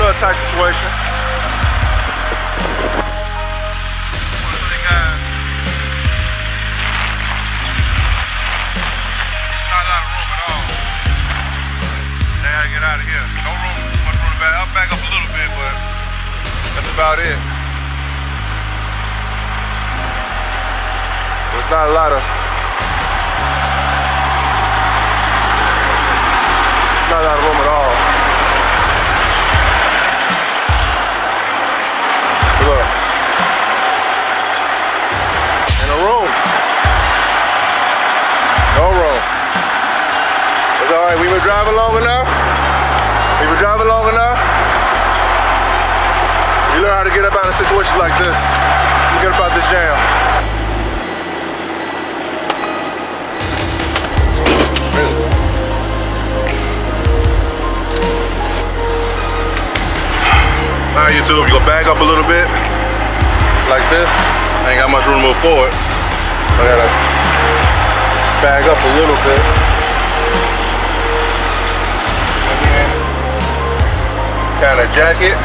little tight situation. Not a lot of room at all. They gotta get out of here. No room, much room to back. I'll back up a little bit, but that's about it. There's not a lot of room at all. Look. In a room. No room. It's alright, we've been driving long enough. You learn how to get up out of situations like this. You get up out this jam. Now YouTube, you go back up a little bit, like this. I ain't got much room to move forward. I gotta bag up a little bit. And then kind of jacket.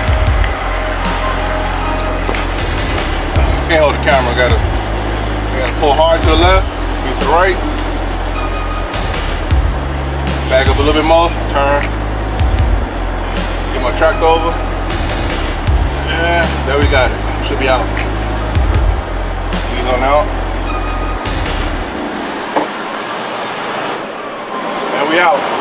Can't hold the camera, gotta pull hard to the left, get to the right. Back up a little bit more, turn. Get my track over. Yeah, there we got it. Should be out. Ease on out. And we out.